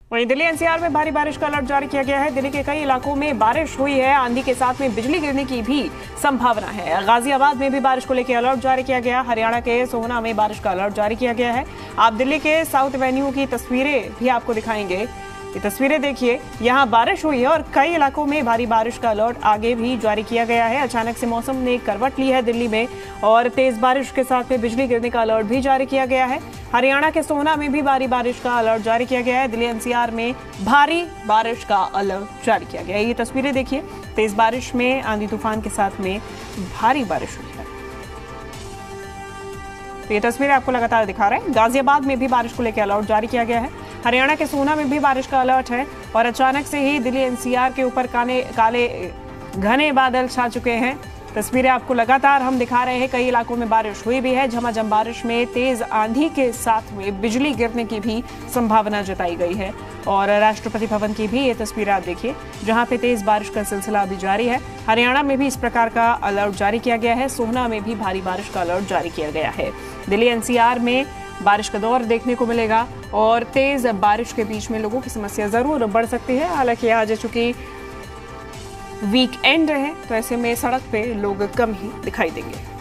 वहीं दिल्ली एनसीआर में भारी बारिश का अलर्ट जारी किया गया है। दिल्ली के कई इलाकों में बारिश हुई है, आंधी के साथ में बिजली गिरने की भी संभावना है। गाजियाबाद में भी बारिश को लेकर अलर्ट जारी किया गया। हरियाणा के सोहना में बारिश का अलर्ट जारी किया गया है। आप दिल्ली के साउथ एवेन्यू की तस्वीरें भी आपको दिखाएंगे। ये तस्वीरें देखिए, यहाँ बारिश हुई है और कई इलाकों में भारी बारिश का अलर्ट आगे भी जारी किया गया है। अचानक से मौसम ने करवट ली है दिल्ली में और तेज बारिश के साथ में बिजली गिरने का अलर्ट भी जारी किया गया है। हरियाणा के सोहना में भी भारी बारिश का अलर्ट जारी किया गया है। दिल्ली एनसीआर में भारी बारिश का अलर्ट जारी किया गया है। ये तस्वीरें देखिए, तेज बारिश में आंधी तूफान के साथ में भारी बारिश हुई है। तो ये तस्वीरें आपको लगातार दिखा रहे हैं। गाजियाबाद में भी बारिश को लेकर अलर्ट जारी किया गया है। हरियाणा के सोहना में भी बारिश का अलर्ट है और अचानक से ही दिल्ली एनसीआर के ऊपर काले घने बादल छा चुके हैं। तस्वीरें आपको लगातार हम दिखा रहे हैं। कई इलाकों में बारिश हुई भी है। झमाझम बारिश में तेज आंधी के साथ में बिजली गिरने की भी संभावना जताई गई है। और राष्ट्रपति भवन की भी ये तस्वीरें आप देखिए, जहां पे तेज बारिश का सिलसिला अभी जारी है। हरियाणा में भी इस प्रकार का अलर्ट जारी किया गया है। सोहना में भी भारी बारिश का अलर्ट जारी किया गया है। दिल्ली एनसीआर में बारिश का दौर देखने को मिलेगा और तेज बारिश के बीच में लोगों की समस्या जरूर बढ़ सकती है। हालांकि आज चूंकि वीकेंड है तो ऐसे में सड़क पे लोग कम ही दिखाई देंगे।